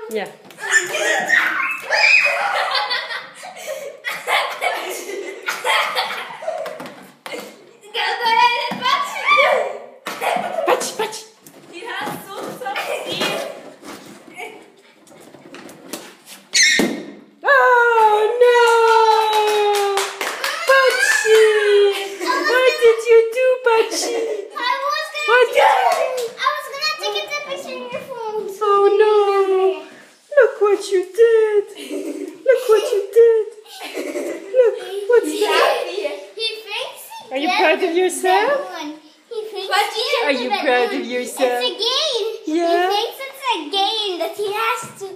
Yeah. Patrz, patrz! Die hast so viel. Oh no! Pachi! What did you do, Pachi? What did you do? I was gonna take a picture in your phone. Oh no! Look what you did! Look what you did! Look, what's that? He thinks he Are you proud of yourself? He thinks Are you proud of yourself? It's a game. Yeah. He thinks it's a game that he has to